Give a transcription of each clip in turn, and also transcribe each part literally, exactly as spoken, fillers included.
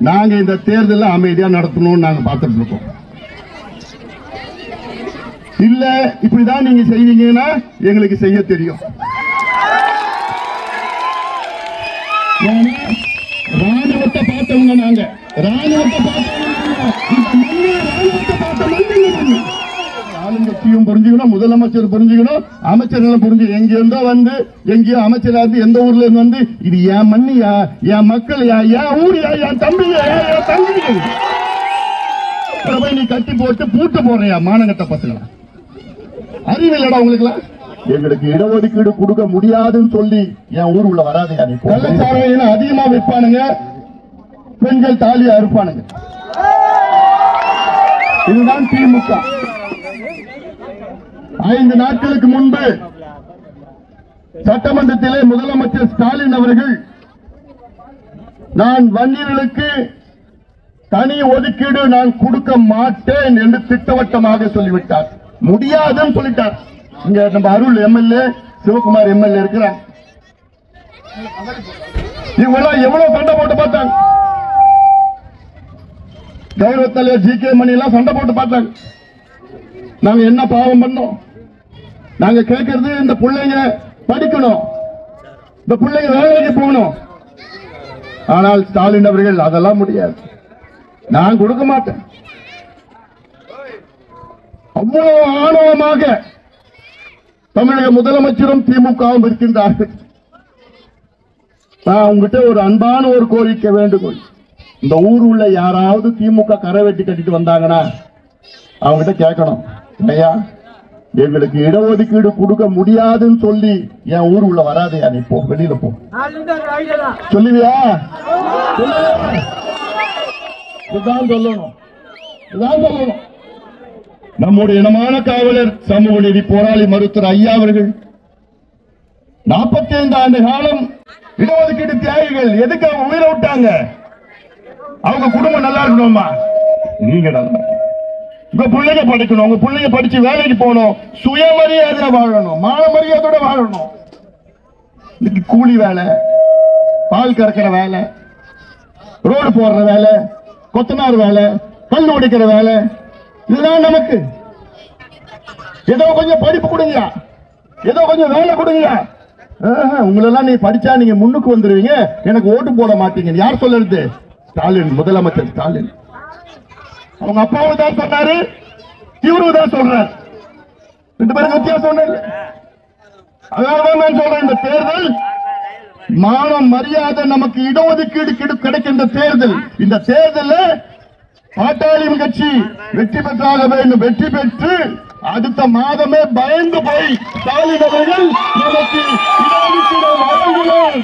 நாங்க இந்த தேர்தலை அமைதியா நடத்தணும்னு நாங்க பார்த்துட்டு இருக்கோம். இல்ல இப்படிதான் நீங்க செய்வீங்கன்னா எங்களுக்கு செய்ய தெரியும். ராணுவத்தை பார்த்தவங்க நாங்க, ராணுவத்தை பார்த்தவங்க ஆளுங்கட்சியும் புரிஞ்சுக்கணும், முதலமைச்சர் புரிஞ்சுக்கணும், அமைச்சர்களும் புரிஞ்சு எங்க இருந்தோ வந்து எங்கேயோ அமைச்சரா இருந்து எந்த ஊர்ல இருந்து வந்து இது என் மண்ணியா, என் மக்களையா, என் ஊரியா, என் தம்பியா, என் தம்பியா நீ கட்டி போட்டு பூட்டு போறியா மானங்கட்ட பசங்களா? அறிவு இல்லடா உங்களுக்குலாம். எங்களுக்கு இடஒதுக்கீடு கொடுக்க முடியாதுன்னு சொல்லி என் ஊர் உள்ள வராது. கள்ளச்சாராயம் அதிகமா விற்பானுங்க, பெண்கள் தாலியா இருப்பானுங்க. இதுதான் திமுக. ஐந்து நாட்களுக்கு முன்பு சட்டமன்றத்திலே முதலமைச்சர் ஸ்டாலின் அவர்கள் நான் வன்னியர்களுக்கு தனி ஒதுக்கீடு நான் கொடுக்க மாட்டேன் என்று திட்டவட்டமாக சொல்லிவிட்டார். முடியாதுன்னு சொல்லிட்டார். இங்க நம்ம அருள் எம்எல்ஏ, சிவகுமார் எம்எல்ஏ இருக்கிறார். இவங்கெல்லாம் எவ்வளவு சண்டை போட்டு பார்த்தாங்க. கௌரவ தலைவர் ஜி கே மணி எல்லாம் சண்டை போட்டு பார்த்தாங்க. நாங்க என்ன பாவம் பண்ணோம்? நாங்க கேட்கறது இந்த பிள்ளைங்க படிக்கணும், இந்த பிள்ளைங்க வேலைக்கு போகணும். ஆனால் ஸ்டாலின் அவர்கள் அதெல்லாம் முடியாது, நான் கொடுக்க மாட்டேன். அவ்வளவு ஆணவமாக தமிழக முதலமைச்சரும் திமுகவும் இருக்கின்றார்கள். நான் உங்ககிட்ட ஒரு அன்பான ஒரு கோரிக்கை, வேண்டுகோள். இந்த ஊர் உள்ள யாராவது திமுக கரை வெட்டி கட்டிட்டு வந்தாங்கன்னா அவங்ககிட்ட கேட்கணும், இல்லையா எங்களுக்கு இடஒதுக்கீடு கொடுக்க முடியாதுன்னு சொல்லி என் ஊர் உள்ள வராதையா, நீ போ, வெளியில போ சொல்லுவியா? இதுதான் சொல்லணும், இதுதான் சொல்லணும். நம்முடைய இனமான காவலர், சமூக நீதி போராளி மருத்துவர் ஐயா அவர்கள் நாற்பத்தி ஐந்து ஆண்டு காலம் இடஒதுக்கீடு தியாகிகள். எதுக்கு அவங்க உயிரை விட்டாங்க? அவங்க குடும்பம் நல்லா இருக்கணுமா? நீங்க நல்லா, உங்க பிள்ளைங்க படிக்கணும், உங்க பிள்ளைங்க படிச்சு வேலைக்கு போகணும், சுயமரியாதையா வாழணும், மான மரியாதையோட வாழணும். இன்னைக்கு கூலி வேலை, பால் கறக்கிற வேலை, ரோடு போடுற வேலை, கொத்தனார் வேலை, கல் உடைக்கிற வேலை, இதுதான் நமக்கு. ஏதோ கொஞ்சம் படிப்பு கொடுங்க, ஏதோ கொஞ்சம் வேலை கொடுங்க. உங்களெல்லாம் நீ படிச்சா நீங்க முன்னுக்கு வந்துருவீங்க, எனக்கு ஓட்டு போட மாட்டீங்க. யார் சொல்றது? ஸ்டாலின், முதலமைச்சர் ஸ்டாலின். அவங்க அப்பாவும் தான் சொன்னாரு, இவரும் தான் சொல்றாரு. ரெண்டு பேருக்கு வித்தியாசம் இல்லை. அதனாலதான் நான் சொல்றேன், இந்த தேர்தல் மானம் மரியாதை நமக்கு இடஒதுக்கீடு கிடைக்கின்ற தேர்தல். இந்த தேர்தலில் பாட்டாளி கட்சி வெற்றி பெற்றாக வேண்டும். வெற்றி பெற்று அடுத்த மாதமே பயந்து போய் ஸ்டாலின் அவர்கள் நமக்கு இடஒதுக்கீடு வழங்குவோம்.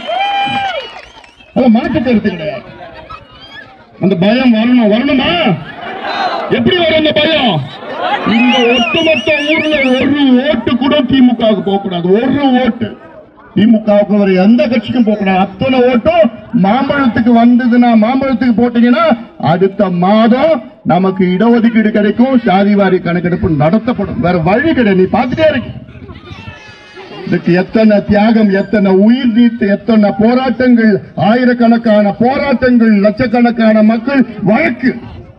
மாற்று கருத்து கிடையாது. அந்த பயம் வரணும். வரணுமா? எப்படி வரும் அந்த பயம்? இந்த ஒட்டுமொத்த ஊர்ல ஒரு ஓட்டு கூட திமுகவுக்கு போகக்கூடாது. ஒரு ஓட்டு திமுகவுக்கு வர எந்த கட்சிக்கும் போகக்கூடாது. அத்தனை ஓட்டும் மாம்பழத்துக்கு வந்ததுன்னா, மாம்பழத்துக்கு போட்டீங்கன்னா அடுத்த மாதம் நமக்கு இடஒதுக்கீடு கிடைக்கும். சாதிவாரி கணக்கெடுப்பு நடத்தப்படும். வேற வழி கிடையாது. நீ பார்த்துட்டே இருக்கு. இதுக்கு எத்தனை தியாகம், எத்தனை உயிர் நீத்து, எத்தனை போராட்டங்கள், ஆயிரக்கணக்கான போராட்டங்கள், லட்சக்கணக்கான மக்கள் வழக்கு.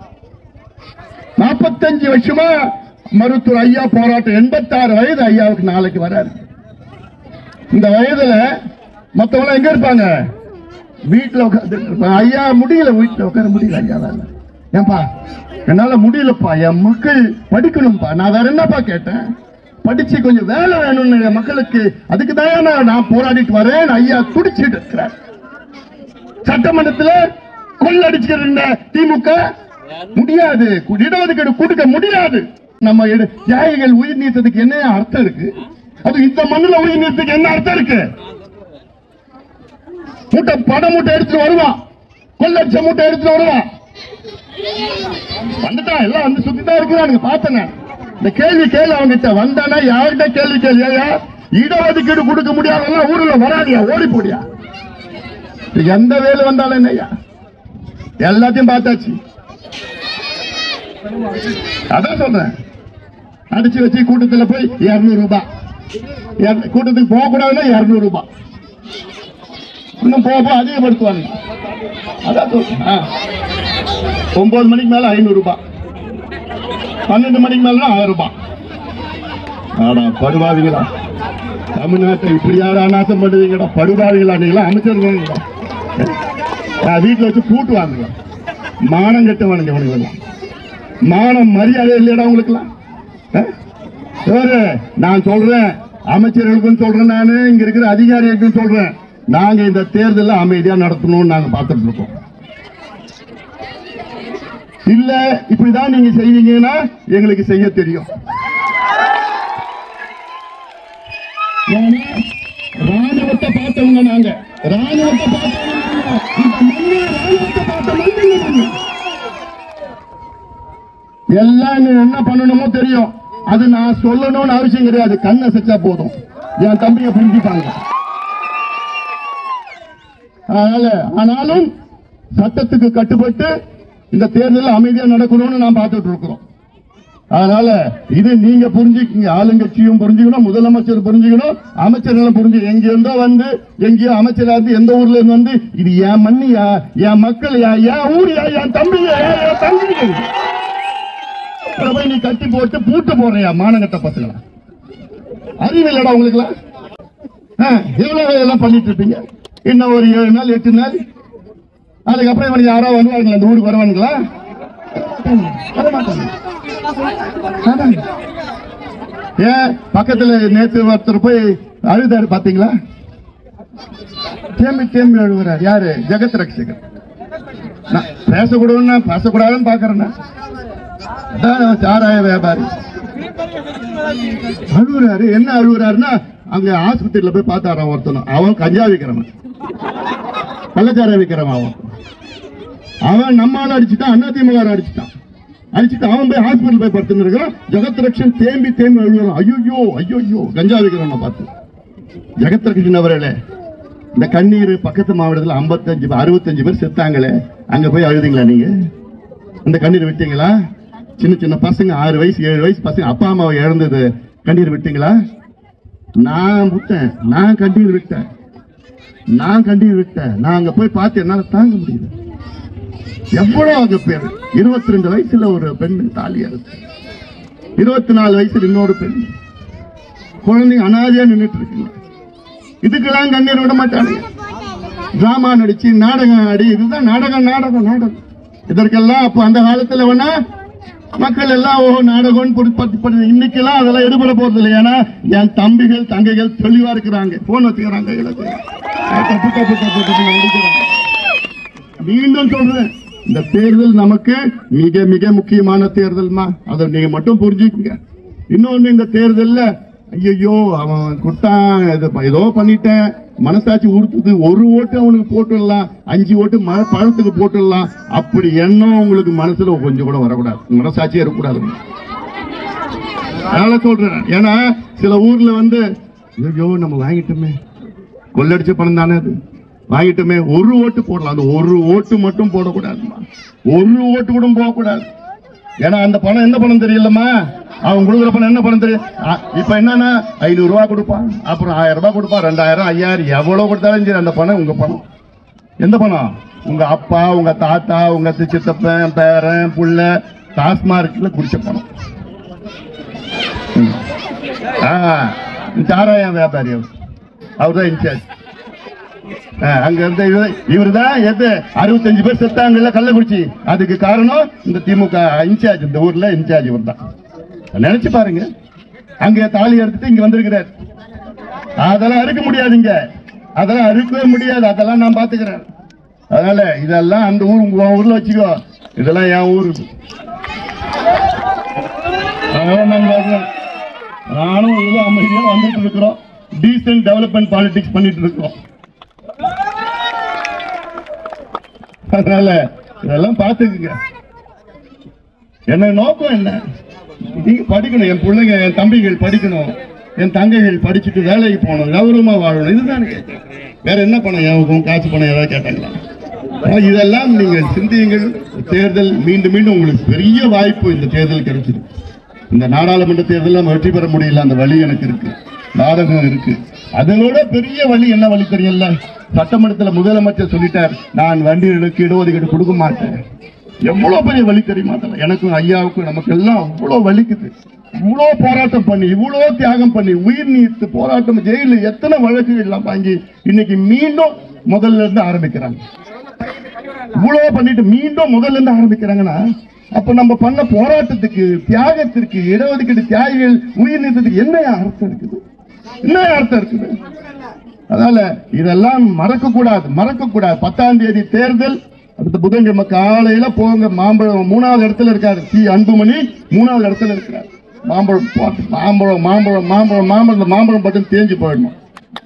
நாற்பத்தஞ்சு வருஷமா மருத்துவர் ஐயா போராட்டம். எண்பத்தி ஆறு வயது ஐயாவுக்கு நாளைக்கு வராரு. இந்த வயதுல மத்தவங்க எங்க இருப்பாங்க? வீட்டுல உட்காந்து. ஐயா முடியல, வீட்டுல உட்கார முடியல. ஐயா வேலை ஏன்பா, என்னால முடியலப்பா, என் மக்கள் படிக்கணும்பா. நான் வேற என்னப்பா கேட்டேன்? படிச்சு கொஞ்சம் வேலை வேணும்னு மக்களுக்கு, அதுக்கு தான் நான் போராடிட்டு வரேன். ஐயா துடிச்சிட்டு இருக்கிறார். சட்டமன்றத்தில் கொள்ளடிச்சிருந்த திமுக முடியாது, இடஒதுக்கீடு கொடுக்க முடியாது. நம்ம தியாகிகள் உயிர் நீத்ததுக்கு என்ன அர்த்தம் இருக்கு? அது இந்த மண்ணில் உயிர் நீத்ததுக்கு என்ன அர்த்தம் இருக்கு? மூட்டை பட மூட்டை எடுத்துட்டு வருவான், கொள்ளடிச்ச மூட்டை எடுத்துட்டு வருவான். வந்துட்டான், எல்லாம் வந்து சுத்திதான் இருக்கிறானுங்க. பார்த்தேன். இந்த கேள்வி கேள்வி அவங்கிட்ட வந்தானா, யார்கிட்ட கேள்வி கேள்வி? இடஒதுக்கீடு கொடுக்க முடியாதெல்லாம் ஊர்ல வராதியா, ஓடி போடியா. எந்த வேலை வந்தாலும் என்னையா, எல்லாத்தையும் பார்த்தாச்சு. அதான் சொல்றேன். அடிச்சு வச்சு கூட்டத்தில் போய் இருநூறு ரூபாய், கூட்டத்துக்கு போக கூடாதுன்னா இருநூறு ரூபாய், இன்னும் போக அதிகப்படுத்துவாங்க. அதான் சொல்றேன். ஒன்பது மணிக்கு மேல ஐநூறு ரூபாய், பன்னெண்டு மணிக்கு மேல ஆயிரம் ரூபாய். ஆனா படுவாதீங்களா, தமிழ்நாட்டை இப்படி யாரா நாசம் பண்ணுவீங்கடா, படுவாதீங்களா நீங்களா அமைச்சர்கள் வீட்டுல வச்சு கூட்டு வாங்க. மானம் கட்டு வாங்க உனக்கு, மானம் மரியாதை இல்லையடா உங்களுக்குலாம். நான் சொல்றேன், அமைச்சர்களுக்கும் சொல்றேன், நானு இங்க இருக்கிற அதிகாரிகளுக்கும் சொல்றேன், நாங்க இந்த தேர்தலை அமைதியா நடத்தணும்னு நாங்க பார்த்துட்டு இருக்கோம். இல்ல இப்படிதான் நீங்க செய்வீங்கன்னா எங்களுக்கு செய்ய தெரியும். ராணுவத்தை பார்த்தவங்க நாங்க, ராணுவத்தை பார்த்தவங்க எல்லாம் என்ன பண்ணணுமோ தெரியும். அது நான் சொல்லணும்னு அவசியம் கிடையாது, கண்ணை செச்சா போதும், என் தம்பியை புரிஞ்சுப்பாங்க. அதனால ஆனாலும் சட்டத்துக்கு கட்டுப்பட்டு இந்த தேர்தல் அமைதியா நடக்கணும்னு நான் பார்த்துட்டு இருக்கிறோம். அதனால இது நீங்க புரிஞ்சுக்கீங்க, ஆளுங்கட்சியும் புரிஞ்சுக்கணும், முதலமைச்சர் புரிஞ்சுக்கணும், அமைச்சர்களும் புரிஞ்சு. எங்க இருந்தோ வந்து எங்கேயோ அமைச்சரா இருந்து எந்த ஊர்ல இருந்து வந்து இது என் மண்ணியா, என் மக்களையா, என் ஊரியா, என் தம்பியா, என் தம்பிங்க நீ கட்டி போட்டு பூட்டு போறியா மானங்கட்ட பசங்களா? அறிவில்லடா உங்களுக்குலாம். எவ்வளவு எல்லாம் பண்ணிட்டு இருப்பீங்க. இன்னும் ஒரு ஏழு நாள் எட்டு நாள் அதுக்கப்புறம் இவனுக்கு யாரோ வருவாங்களா, அந்த ஊருக்கு வருவானுங்களா? ஏன் பக்கத்துல நேற்று ஒருத்தர் போய் அழுதாரு பாத்தீங்களா? தேம்பி தேம்பி அழுகுறாரு. யாரு? ஜெகத் ரட்சகர். பேசக்கூடாதுன்னா பேசக்கூடாதுன்னு பாக்குறேன்னா சாராய வியாபாரி அழுகுறாரு. என்ன அழுகுறாருன்னா, அங்க ஆஸ்பத்திரியில போய் பார்த்தாராம் ஒருத்தனும். அவன் கஞ்சா விக்கிறவன், கள்ளச்சாராய விக்கிறவன். அவன் அவன் நம்மால அடிச்சுட்டான், அதிமுக அடிச்சுட்டான். அடிச்சுட்டு அவன் போய் ஹாஸ்பிட்டல் போய் படுத்துன்னு இருக்கிறான். ஜெகத் ரட்சன் தேம்பி தேம்பி அழுகுறான். ஐயோ ஐயோ கஞ்சா விக்கிறவன் பார்த்து. ஜெகத் ரட்சன் அவர்களே, இந்த கண்ணீர் பக்கத்து மாவட்டத்தில் ஐம்பத்தஞ்சு அறுபத்தஞ்சு பேர் செத்தாங்களே, அங்க போய் அழுதிங்களா நீங்க? அந்த கண்ணீர் விட்டீங்களா? சின்ன சின்ன பசங்க, ஆறு வயசு ஏழு வயசு பசங்க அப்பா அம்மாவை இழந்தது கண்ணீர் விட்டீங்களா? நான் விட்டேன், நான் கண்ணீர் விட்டேன், நான் கண்ணீர் விட்டேன். நான் அங்க போய் பார்த்து என்னால தாங்க முடியல. எவ்வளவு அங்க பேர், இருபத்தி ரெண்டு வயசுல ஒரு பெண் தாலியா இருக்கு, இருபத்தி நாலு வயசுல இன்னொரு பெண், குழந்தைங்க அனாதையா நின்றுட்டு இருக்குங்க. இதுக்கெல்லாம் கண்ணீர் விட மாட்டாங்க. டிராமா நடிச்சு நாடகம் ஆடி, இதுதான் நாடகம் நாடகம் நாடகம். இதற்கெல்லாம் அப்ப அந்த காலத்துல வேணா மக்கள் எல்லாம் ஓ நாடகம் இன்னைக்கு எல்லாம் அதெல்லாம் எடுபட போறது இல்லை. ஏன்னா என் தம்பிகள் தங்கைகள் தெளிவா இருக்கிறாங்க, போன் வச்சுக்கிறாங்க. மீண்டும் சொல்றேன், இந்த தேர்தல் நமக்கு மிக மிக முக்கியமான தேர்தல்மா, அதை நீங்க மட்டும் புரிஞ்சுக்குங்க. இன்னொன்னு, இந்த தேர்தல்ல ஐயோ அவன் குட்டான் ஏதோ பண்ணிட்டேன் மனசாட்சி உறுத்துது, ஒரு ஓட்டு அவனுக்கு போட்டுடலாம், அஞ்சு ஓட்டு பழத்துக்கு போட்டுடலாம், அப்படி எண்ணம் உங்களுக்கு மனசுல கொஞ்சம் கூட வரக்கூடாது, மனசாட்சியே இருக்கக்கூடாது. அதனால சொல்றேன். ஏன்னா சில ஊர்ல வந்து ஐயோ நம்ம வாங்கிட்டோமே, கொள்ளடிச்ச பணம் தானே அது, வாங்கிட்டோமே, ஒரு ஓட்டு போடலாம், அந்த ஒரு ஓட்டு மட்டும் போடக்கூடாதுமா, ஒரு ஓட்டு கூட போகக்கூடாது. ஏன்னா அந்த பணம் என்ன பணம் தெரியலமா, அவன் கொடுக்குற பணம் என்ன பணம் தெரியும். இப்ப என்னன்னா ஐநூறு ரூபாய் கொடுப்பான், அப்புறம் ஆயிரம் ரூபாய் கொடுப்பான், ரெண்டாயிரம் ஐயாயிரம் எவ்வளவு கொடுத்தாலும் சரி, அந்த பணம் உங்க பணம். எந்த பணம்? உங்க அப்பா, உங்க தாத்தா, உங்க சித்தப்பன், பேரன், புள்ள டாஸ்மார்க்ல குடிச்ச பணம். சாராயம் வியாபாரி அவர் தான் இன்சார்ஜ். அங்க இருந்த இவரு தான் எது அறுபத்தஞ்சு பேர் செத்தாங்கல்ல கள்ளக்குறிச்சி, அதுக்கு காரணம் இந்த திமுக இன்சார்ஜ், இந்த ஊர்ல இன்சார்ஜ் இவர் தான். நினைச்சு பாருங்க, அங்க தாலி எடுத்துட்டு இங்க வந்திருக்கிறார். அதெல்லாம் அறுக்க முடியாதுங்க, அதெல்லாம் அறுக்கவே முடியாது, அதெல்லாம் நான் பாத்துக்கிறேன். அதனால இதெல்லாம் அந்த ஊர் உங்க ஊர்ல வச்சுக்கோ, இதெல்லாம் என் ஊரு. நானும் இது அமைதியா வந்துட்டு இருக்கிறோம், டீசன்ட் டெவலப்மெண்ட் பாலிடிக்ஸ் பண்ணிட்டு இருக்கோம். அதனால இதெல்லாம் பாத்துக்குங்க. என்ன நோக்கம் என்ன? நீங்க படிக்கணும், என் பிள்ளைங்க என் தம்பிகள் படிக்கணும், என் தங்கைகள் படிச்சுட்டு வேலைக்கு போகணும், கௌரவமா வாழணும், இதுதான் கேட்டேன். வேற என்ன பணம், என் காசு பணம் ஏதாவது கேட்டாங்களா? இதெல்லாம் நீங்கள் சிந்தியுங்கள். தேர்தல் மீண்டும் மீண்டும் உங்களுக்கு பெரிய வாய்ப்பு இந்த தேர்தல் கிடைச்சிருக்கு. இந்த நாடாளுமன்ற தேர்தல் வெற்றி பெற முடியல, அந்த வழி எனக்கு இருக்கு, நாடகம் இருக்கு. அதோட பெரிய வழி என்ன வழி தெரியல, சட்டமன்றத்தில் முதலமைச்சர் சொல்லிட்டார், நான் வண்டிகளுக்கு இடஒதுக்கீடு கொடுக்க மாட்டேன், எவ்வளவு பெரிய வலி தெரியுமா? எனக்கும் ஐயாவுக்கும் நமக்கு எல்லாம் அவ்வளவு வலிக்குது. இவ்வளவு போராட்டம் பண்ணி, இவ்வளவு தியாகம் பண்ணி, உயிர் நீத்து போராட்டம், ஜெயில எத்தனை வழக்குகள் எல்லாம் வாங்கி இன்னைக்கு மீண்டும் முதல்ல இருந்து ஆரம்பிக்கிறாங்க. இவ்வளவு பண்ணிட்டு மீண்டும் முதல்ல இருந்து ஆரம்பிக்கிறாங்கன்னா, அப்ப நம்ம பண்ண போராட்டத்துக்கு, தியாகத்திற்கு, இடஒதுக்கீடு தியாகிகள் உயிர் நீத்தத்துக்கு என்ன அர்த்தம் இருக்குது? என்ன அர்த்தம் இருக்குது? அதனால இதெல்லாம் மறக்க கூடாது, மறக்க கூடாது. பத்தாம் தேதி தேர்தல், அடுத்த புதன்கிழமை காலையில போங்க. மாம்பழம் மூணாவது இடத்துல இருக்காரு சி அன்புமணி, மூணாவது இடத்துல இருக்கிறார். மாம்பழம் மாம்பழம் மாம்பழம் மாம்பழம் மாம்பழம் மாம்பழம் பட்டம் தேஞ்சு போயிடணும்.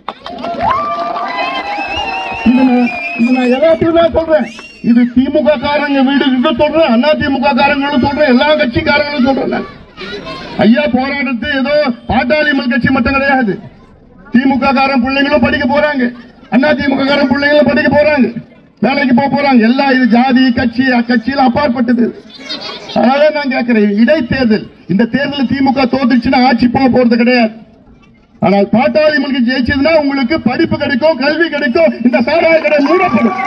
இது நான் எல்லாத்தையும் தான் சொல்றேன். இது திமுக காரங்க வீடு சொல்றேன், அண்ணா திமுக காரங்களும் சொல்றேன், எல்லா கட்சிக்காரங்களும் சொல்றேன். ஐயா போராட்டத்து ஏதோ பாட்டாளி மல் கட்சி மட்டும் கிடையாது. திமுக காரன் பிள்ளைங்களும் படிக்க போறாங்க, அண்ணா திமுக காரன் பிள்ளைங்களும் படிக்க போறாங்க, வேலைக்கு போக போறாங்க. எல்லாம் இது ஜாதி கட்சி அக்கட்சியில அப்பாற்பட்டது. அதனால நான் கேட்கிறேன், இடைத்தேர்தல், இந்த தேர்தல் திமுக தோத்துச்சுன்னா ஆட்சி போக போறது கிடையாது. ஆனால் பாட்டாளி மல்கி ஜெயிச்சதுன்னா உங்களுக்கு படிப்பு கிடைக்கும், கல்வி கிடைக்கும், இந்த சாராய கடை மூடப்படும்.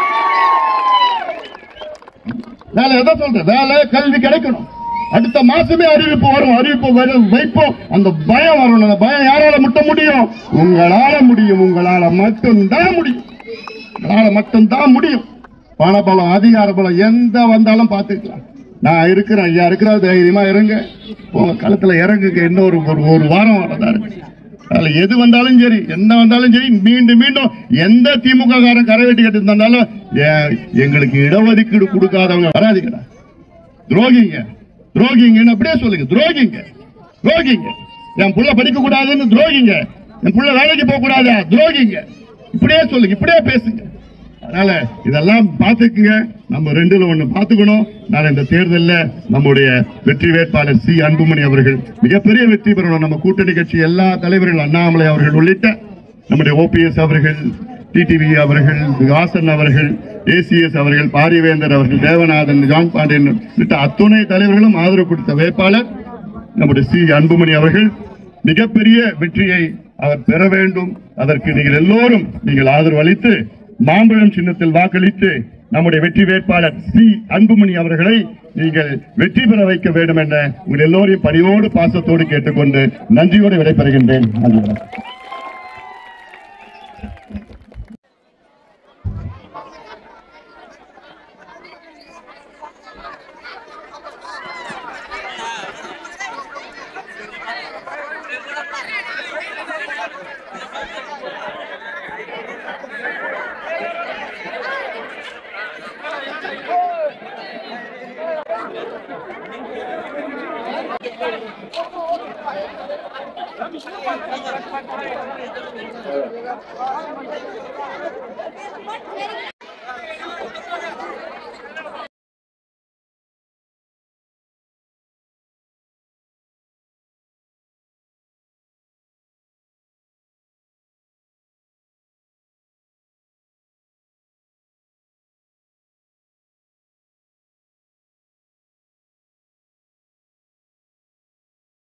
வேலை எதை சொல்றேன், வேலை கல்வி கிடைக்கணும். அடுத்த மாசமே அறிவிப்பு வரும், அறிவிப்பு வரும் வைப்போம். அந்த பயம் வரணும். அந்த பயம் யாரால மட்டும் முடியும்? உங்களால முடியும், உங்களால மட்டும்தான் முடியும், உங்களால மட்டும்தான் முடியும். பணபலம், அதிகார பலம் எந்த வந்தாலும் பார்த்துக்கலாம். நான் இருக்கிறேன், ஐயா இருக்கிற தைரியமா இறங்க, உங்க களத்துல இறங்குங்க. இன்னொரு ஒரு வாரம் வரதான் இருக்கு. அதுல எது வந்தாலும் சரி, என்ன வந்தாலும் சரி, மீண்டும் மீண்டும் எந்த திமுக காரன் கரை வெட்டி கட்டி இருந்தாலும் எங்களுக்கு இடஒதுக்கீடு கொடுக்காதவங்க வராதிங்கடா, துரோகிங்க துரோகிங்கன்னு அப்படியே சொல்லுங்க. துரோகிங்க துரோகிங்க என் புள்ள படிக்க கூடாதுன்னு துரோகிங்க, என் புள்ள வேலைக்கு போக கூடாதா துரோகிங்க, இப்படியே சொல்லுங்க, இப்படியே பேசுங்க. அதனால இதெல்லாம் பார்த்துக்குங்க. நம்ம ரெண்டுல ஒண்ணு பார்த்துக்கணும். நான் இந்த தேர்தலில் நம்முடைய வெற்றி வேட்பாளர் சி அன்புமணி அவர்கள் மிகப்பெரிய வெற்றி பெறணும். நம்ம கூட்டணி கட்சி எல்லா தலைவர்கள், அண்ணாமலை அவர்கள் உள்ளிட்ட நம்முடைய ஓபிஎஸ் அவர்கள், டிடிவி அவர்கள், வாசன் அவர்கள், ஏசிஎஸ் அவர்கள், பாரிவேந்தர் அவர்கள், தேவநாதன், ஜான் பாண்டியன் உள்ளிட்ட அத்துணை தலைவர்களும் ஆதரவு கொடுத்த வேட்பாளர் நம்முடைய சி அன்புமணி அவர்கள். மிகப்பெரிய வெற்றியை அவர் பெற வேண்டும். அதற்கு நீங்கள் எல்லோரும் நீங்கள் ஆதரவு அளித்து மாம்பழம் சின்னத்தில் வாக்களித்து நம்முடைய வெற்றி வேட்பாளர் சி அன்புமணி அவர்களை நீங்கள் வெற்றி பெற வைக்க வேண்டும் என்ற உங்கள் எல்லோரையும் பணியோடு பாசத்தோடு கேட்டுக்கொண்டு நன்றியோடு விடைபெறுகின்றேன். நன்றி.